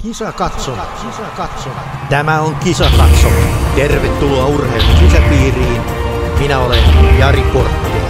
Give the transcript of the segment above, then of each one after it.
Kisa katso. Tämä on Kisa katso. Tervetuloa urheilun sisäpiiriin. Minä olen Jari Porttila.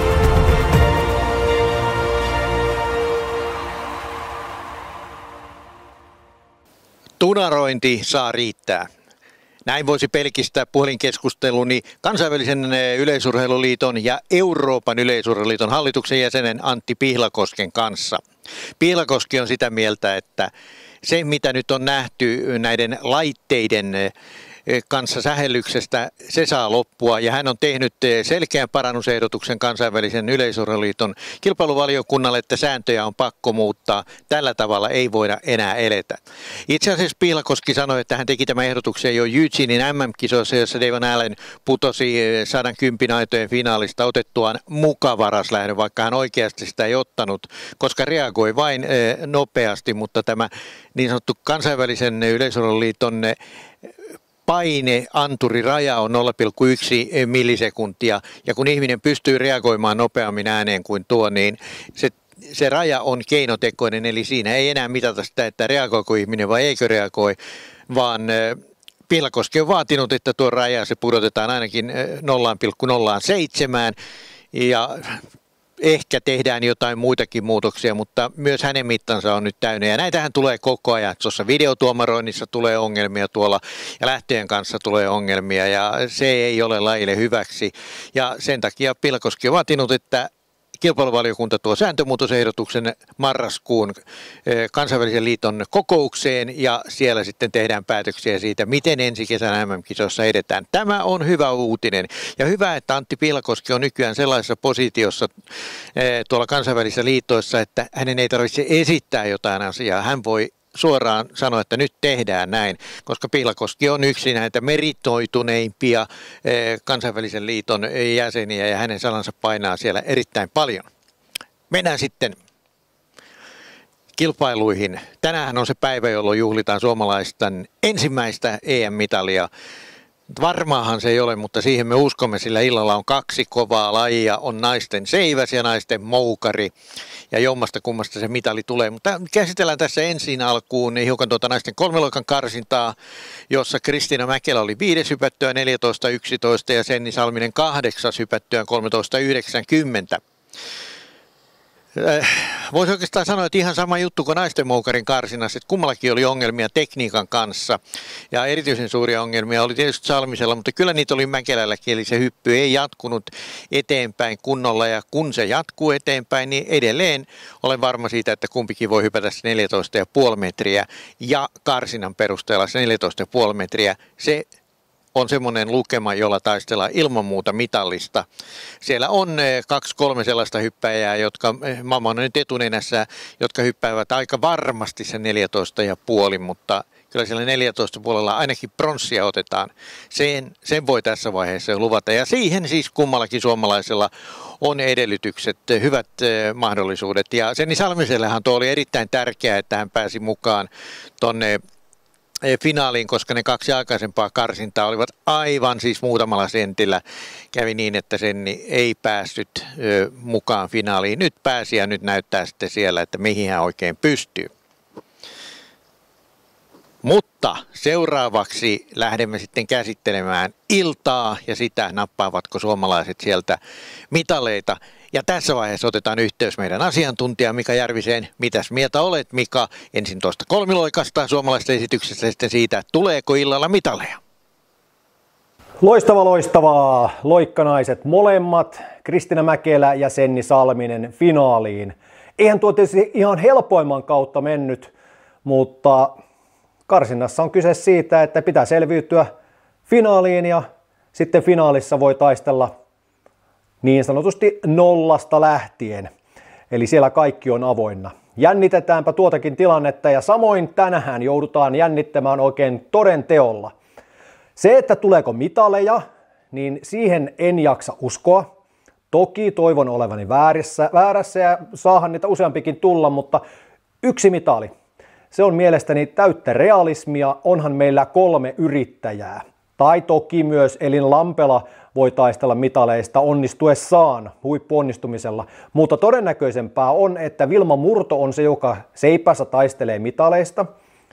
Tunarointi saa riittää. Näin voisi pelkistää puhelinkeskusteluni Kansainvälisen yleisurheiluliiton ja Euroopan yleisurheiluliiton hallituksen jäsenen Antti Pihlakosken kanssa. Pihlakoski on sitä mieltä, että se mitä nyt on nähty näiden laitteiden kanssa sähellyksestä, se saa loppua, ja hän on tehnyt selkeän parannusehdotuksen Kansainvälisen yleisurheiluliiton kilpailuvaliokunnalle, että sääntöjä on pakko muuttaa. Tällä tavalla ei voida enää eletä. Itse asiassa Pihlakoski sanoi, että hän teki tämän ehdotuksen jo Eugenein MM-kisoissa, jossa Devon Allen putosi 110 aitojen finaalista otettuaan mukavaraslähdön, vaikka hän oikeasti sitä ei ottanut, koska reagoi vain nopeasti, mutta tämä niin sanottu Kansainvälisen yleisurheiluliiton paineanturiraja on 0,1 millisekuntia, ja kun ihminen pystyy reagoimaan nopeammin ääneen kuin tuo, niin se raja on keinotekoinen, eli siinä ei enää mitata sitä, että reagoiko ihminen vai eikö reagoi, vaan Pihlakoski on vaatinut, että tuo raja se pudotetaan ainakin 0,07, ja ehkä tehdään jotain muitakin muutoksia, mutta myös hänen mittansa on nyt täynnä. Ja näitähän tulee koko ajan. Tuossa videotuomaroinnissa tulee ongelmia tuolla ja lähtöjen kanssa tulee ongelmia ja se ei ole lajille hyväksi. Ja sen takia Pihlakoski on vaatinut, että kilpailuvaliokunta tuo sääntömuutosehdotuksen marraskuun Kansainvälisen liiton kokoukseen ja siellä sitten tehdään päätöksiä siitä, miten ensi kesän MM-kisossa edetään. Tämä on hyvä uutinen ja hyvä, että Antti Pihlakoski on nykyään sellaisessa positiossa tuolla kansainvälisissä liitoissa, että hänen ei tarvitse esittää jotain asiaa. Hän voi suoraan sanoa, että nyt tehdään näin, koska Pihlakoski on yksi näitä meritoituneimpia Kansainvälisen liiton jäseniä ja hänen sanansa painaa siellä erittäin paljon. Mennään sitten kilpailuihin. Tänään on se päivä, jolloin juhlitaan suomalaisten ensimmäistä EM-mitalia. Varmaahan se ei ole, mutta siihen me uskomme, sillä illalla on kaksi kovaa lajia, on naisten seiväs ja naisten moukari. Ja jommasta kummasta se mitali tulee. Mutta käsitellään tässä ensin alkuun hiukan naisten kolmiloikan karsintaa, jossa Kristiina Mäkelä oli 5. hypättyä 14.11 ja Senni Salminen 8. hypättyä 13.90. Voisi oikeastaan sanoa, että ihan sama juttu kuin naisten moukarin karsinnassa, että kummallakin oli ongelmia tekniikan kanssa. Ja erityisen suuria ongelmia oli tietysti Salmisella, mutta kyllä niitä oli Mäkelälläkin, eli se hyppy ei jatkunut eteenpäin kunnolla. Ja kun se jatkuu eteenpäin, niin edelleen olen varma siitä, että kumpikin voi hypätä 14,5 metriä. Ja karsinnan perusteella se 14,5 metriä, se on semmoinen lukema, jolla taistellaan ilman muuta mitallista. Siellä on 2-3 sellaista hyppäjää, jotka maailman nyt etunenässä, jotka hyppäävät aika varmasti sen 14,5, mutta kyllä siellä 14 puolella ainakin pronssia otetaan. Sen voi tässä vaiheessa jo luvata. Ja siihen siis kummallakin suomalaisella on edellytykset, hyvät mahdollisuudet. Ja Senni Salmisellehan tuo oli erittäin tärkeää, että hän pääsi mukaan tonne finaaliin, koska ne kaksi aikaisempaa karsintaa olivat aivan siis muutamalla sentillä. Kävi niin, että Senni ei päässyt mukaan finaaliin. Nyt pääsi ja nyt näyttää sitten siellä, että mihin hän oikein pystyy. Mutta seuraavaksi lähdemme sitten käsittelemään iltaa ja sitä, nappaavatko suomalaiset sieltä mitaleita. Ja tässä vaiheessa otetaan yhteys meidän asiantuntija Mika Järviseen. Mitäs mieltä olet, Mika? Ensin tuosta kolmiloikasta suomalaisten esityksestä ja sitten siitä, tuleeko illalla mitaleja? Loistavaa. Loikkanaiset molemmat, Kristiina Mäkelä ja Senni Salminen finaaliin. Eihän tuo tietysti ihan helpoimman kautta mennyt, mutta karsinnassa on kyse siitä, että pitää selviytyä finaaliin ja sitten finaalissa voi taistella niin sanotusti nollasta lähtien. Eli siellä kaikki on avoinna. Jännitetäänpä tuotakin tilannetta ja samoin tänään joudutaan jännittämään oikein toden teolla. Se, että tuleeko mitaleja, niin siihen en jaksa uskoa. Toki toivon olevani väärässä ja saahan niitä useampikin tulla, mutta yksi mitali. Se on mielestäni täyttä realismia, onhan meillä 3 yrittäjää. Tai toki myös Elin Lampela voi taistella mitaleista onnistuessaan huippuonnistumisella. Mutta todennäköisempää on, että Vilma Murto on se, joka seipässä taistelee mitaleista.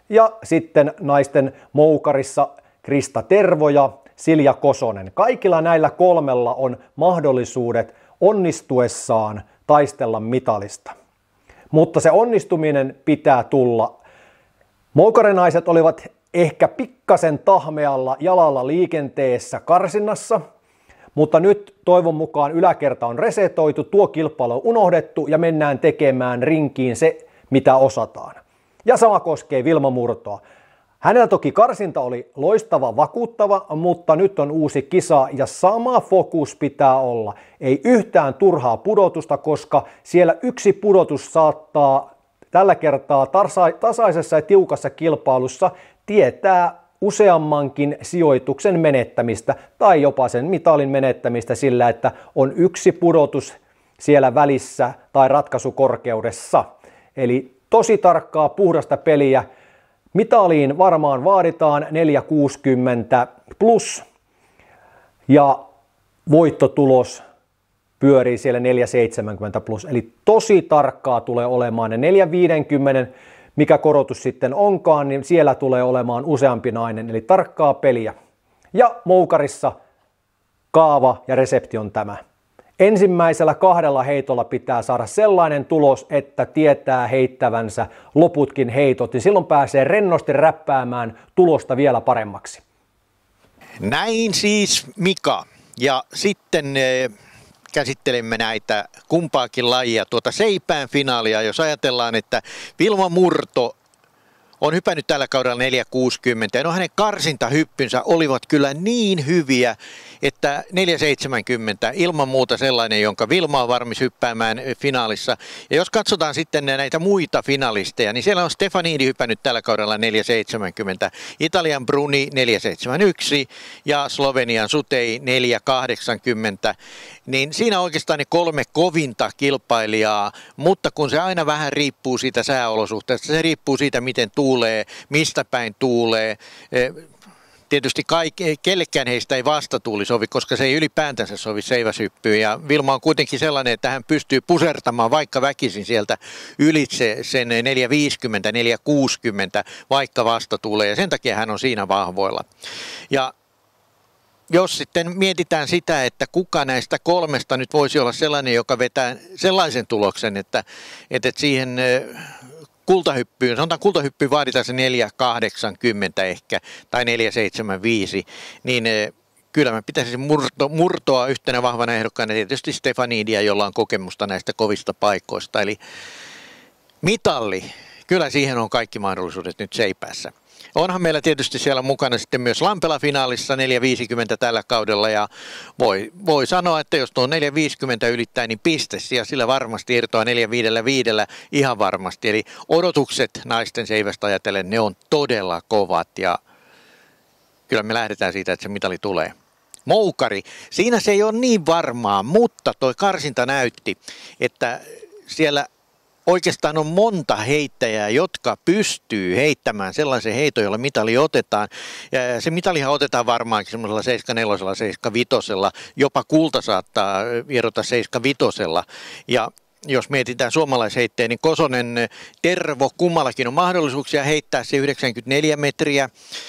Ja sitten naisten moukarissa Krista Tervo ja Silja Kosonen. Kaikilla näillä kolmella on mahdollisuudet onnistuessaan taistella mitalista. Mutta se onnistuminen pitää tulla. Moukarinaiset olivat ehkä pikkasen tahmealla jalalla liikenteessä karsinnassa, mutta nyt toivon mukaan yläkerta on resetoitu, tuo kilpailu on unohdettu ja mennään tekemään rinkiin se, mitä osataan. Ja sama koskee Vilma Murtoa. Hänellä toki karsinta oli loistava, vakuuttava, mutta nyt on uusi kisa ja sama fokus pitää olla. Ei yhtään turhaa pudotusta, koska siellä yksi pudotus saattaa tällä kertaa tasaisessa ja tiukassa kilpailussa tietää useammankin sijoituksen menettämistä tai jopa sen mitalin menettämistä sillä, että on yksi pudotus siellä välissä tai ratkaisukorkeudessa. Eli tosi tarkkaa, puhdasta peliä. Mitaliin varmaan vaaditaan 460 plus ja voittotulos pyörii siellä 470 plus. Eli tosi tarkkaa tulee olemaan ne 450, mikä korotus sitten onkaan, niin siellä tulee olemaan useampi nainen. Eli tarkkaa peliä. Ja moukarissa kaava ja resepti on tämä. Ensimmäisellä 2 heitolla pitää saada sellainen tulos, että tietää heittävänsä loputkin heitot, niin silloin pääsee rennosti räppäämään tulosta vielä paremmaksi. Näin siis Mika. Ja sitten käsittelemme näitä kumpaakin lajia, tuota seipään finaalia, jos ajatellaan, että Vilma Murto on hypännyt tällä kaudella 460 ja hänen karsintahyppynsä olivat kyllä niin hyviä, että 470 ilman muuta sellainen, jonka Vilma on varmis hyppäämään finaalissa. Ja jos katsotaan sitten näitä muita finalisteja, niin siellä on Stefanini hypännyt tällä kaudella 470, Italian Bruni 471 ja Slovenian Sutei 480. Niin siinä oikeastaan ne 3 kovinta kilpailijaa, mutta kun se aina vähän riippuu siitä sääolosuhteesta, se riippuu siitä miten tuulee, mistä päin tuulee. Tietysti kellekään heistä ei vastatuuli sovi, koska se ei ylipäätänsä sovi seiväshyppyyn. Ja Vilma on kuitenkin sellainen, että hän pystyy pusertamaan vaikka väkisin sieltä ylitse sen 450, 460, vaikka vastatuulee. Ja sen takia hän on siinä vahvoilla. Ja jos sitten mietitään sitä, että kuka näistä 3 nyt voisi olla sellainen, joka vetää sellaisen tuloksen, että siihen kultahyppyyn, sanotaan kultahyppyyn vaaditaan se 480 ehkä tai 475, niin kyllä mä pitäisin Murtoa yhtenä vahvana ehdokkaana, tietysti Stefanidia, jolla on kokemusta näistä kovista paikoista. Eli mitalli, kyllä siihen on kaikki mahdollisuudet nyt seipäässä. Onhan meillä tietysti siellä mukana sitten myös Lampela-finaalissa 450 tällä kaudella ja voi sanoa, että jos tuo 450 ylittää, niin pistes ja sillä varmasti irtoaa 455 ihan varmasti. Eli odotukset naisten seivästä ajatellen, ne on todella kovat ja kyllä me lähdetään siitä, että se mitali tulee. Moukari, siinä se ei ole niin varmaa, mutta toi karsinta näytti, että siellä oikeastaan on monta heittäjää, jotka pystyy heittämään sellaisen heiton, jolla mitali otetaan. Ja se mitalihan otetaan varmaankin semmoisella 74, 75, jopa kulta saattaa vierota 75. Ja jos mietitään suomalaisheittejä, niin Kosonen, Tervo, kummallakin on mahdollisuuksia heittää se 94 metriä,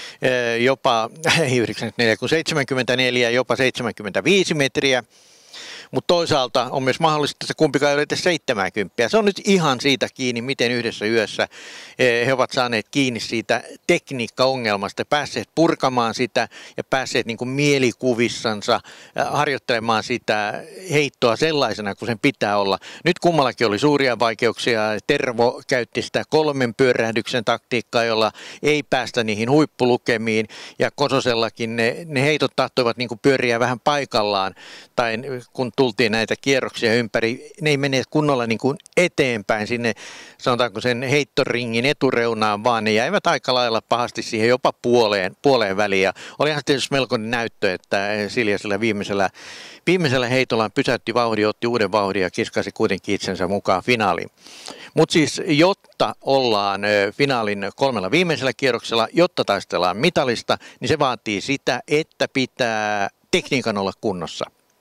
jopa ei 94, kun 74, jopa 75 metriä. Mutta toisaalta on myös mahdollista, että kumpikaan ei ylitä 70. Se on nyt ihan siitä kiinni, miten yhdessä yössä he ovat saaneet kiinni siitä tekniikkaongelmasta, päässeet purkamaan sitä ja päässeet niin kuin mielikuvissansa harjoittelemaan sitä heittoa sellaisena kuin sen pitää olla. Nyt kummallakin oli suuria vaikeuksia. Tervo käytti sitä 3 pyörähdyksen taktiikkaa, jolla ei päästä niihin huippulukemiin ja Kososellakin ne heitot tahtoivat niin kuin pyöriä vähän paikallaan tai kun tultiin näitä kierroksia ympäri, ne ei mene kunnolla niin kuin eteenpäin sinne, sanotaanko sen heittoringin etureunaan, vaan ne jäivät aika lailla pahasti siihen jopa puoleen väliin. Ja olihan tietysti melkoinen näyttö, että Silja sillä viimeisellä heitollaan pysäytti vauhdin, otti uuden vauhdin ja kiskasi kuitenkin itsensä mukaan finaaliin. Mutta siis jotta ollaan finaalin 3 viimeisellä kierroksella, jotta taistellaan mitalista, niin se vaatii sitä, että pitää tekniikan olla kunnossa.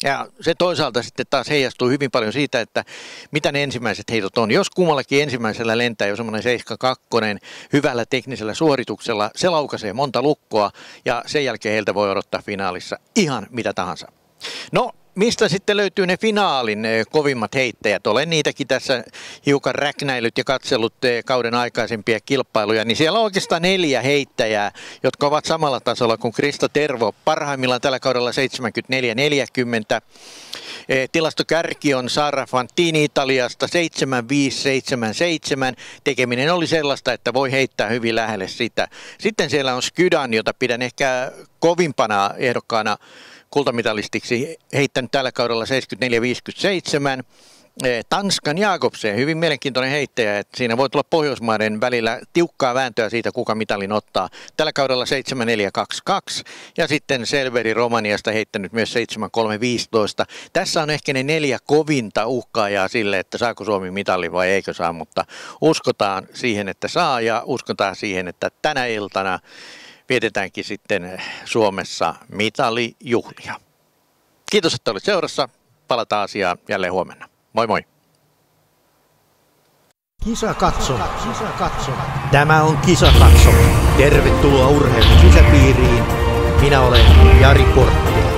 Ja se toisaalta sitten taas heijastuu hyvin paljon siitä, että mitä ne ensimmäiset heitot on. Jos kummallakin ensimmäisellä lentää jo semmoinen 7-2 hyvällä teknisellä suorituksella, se laukaisee monta lukkoa ja sen jälkeen heiltä voi odottaa finaalissa ihan mitä tahansa. No, mistä sitten löytyy ne finaalin kovimmat heittäjät? Olen niitäkin tässä hiukan räknäillyt ja katsellut kauden aikaisempia kilpailuja, niin siellä on oikeastaan 4 heittäjää, jotka ovat samalla tasolla kuin Krista Tervo. Parhaimmillaan tällä kaudella 74-40. Tilastokärki on Sara Fantini Italiasta 75-77. Tekeminen oli sellaista, että voi heittää hyvin lähelle sitä. Sitten siellä on Skydan, jota pidän ehkä kovimpana ehdokkaana kultamitalistiksi, heittänyt tällä kaudella 74-57. Tanskan Jakobsen, hyvin mielenkiintoinen heittäjä, että siinä voi tulla Pohjoismaiden välillä tiukkaa vääntöä siitä, kuka mitalin ottaa. Tällä kaudella 74-22 ja sitten Selveri Romaniasta heittänyt myös 73-15. Tässä on ehkä ne 4 kovinta uhkaajaa sille, että saako Suomi mitali vai eikö saa, mutta uskotaan siihen, että saa ja uskotaan siihen, että tänä iltana vietetäänkin sitten Suomessa mitalijuhlia. Kiitos, että olit seurassa. Palataan asiaan jälleen huomenna. Moi moi! Kisakatso. Tämä on Kisakatso. Tervetuloa urheilun sisäpiiriin. Minä olen Jari Korttila.